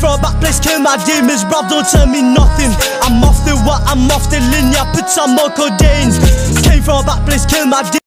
from a back place, kill my demons, bruv, don't tell me nothing. I'm off the what, I'm off the linear, put some more codeines. Came from a back place, kill my demons.